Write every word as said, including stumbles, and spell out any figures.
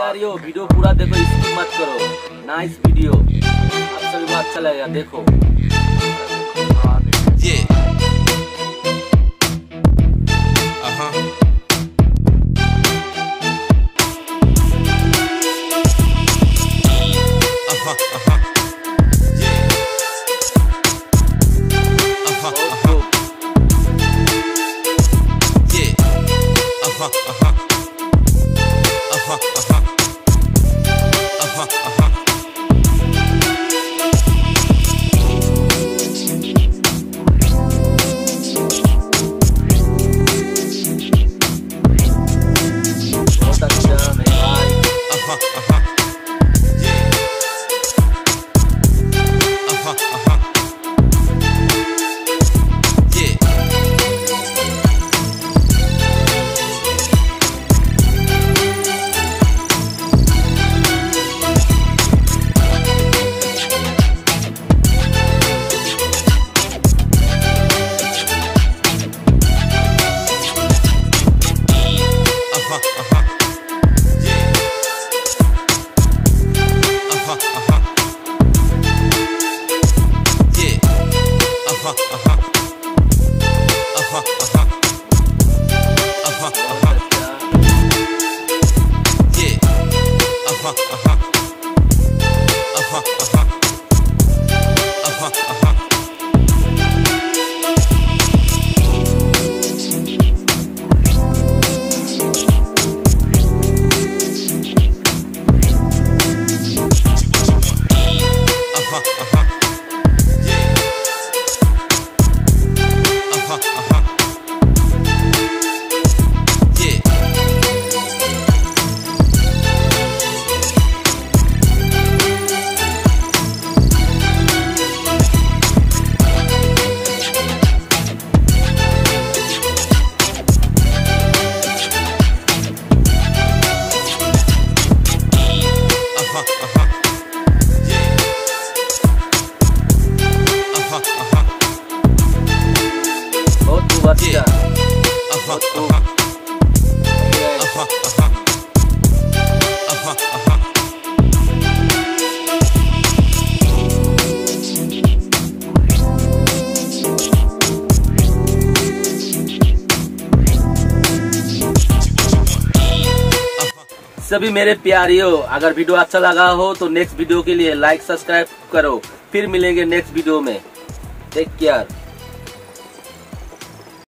प्यारियों, वीडियो पूरा देखो, स्किप मत करो। नाइस वीडियो, आप सभी को अच्छा लगेगा, देखो। Yeah. Uh-huh. Uh-huh, uh-huh. Yeah. Uh-huh, uh-huh. Yeah. Uh-huh, uh-huh. Uh-huh, uh-huh. Uh-huh, uh-huh. बहुत अच्छा मेरे भाई। Uh-huh, uh-huh. Yeah. Uh-huh, uh-huh. Yeah. Uh-huh, uh-huh. Yeah. Uh-huh, uh-huh. Yeah. Uh-huh, uh-huh. Uh-huh, uh-huh. Uh-huh, uh-huh. Yeah. Uh-huh, uh-huh. Uh-huh, uh-huh. Uh-huh, uh-huh. Uh-huh, uh-huh. Yeah. Uh-huh, uh-huh. Yeah. Uh-huh, uh-huh. Yeah. Uh-huh, uh-huh. बहुत खूब अच्छा। Uh-huh, uh-huh. Uh-huh, uh-huh. Uh-huh, uh-huh. सभी मेरे प्यारियों, अगर वीडियो अच्छा लगा हो तो नेक्स्ट वीडियो के लिए लाइक सब्सक्राइब करो। फिर मिलेंगे नेक्स्ट वीडियो में। Take care.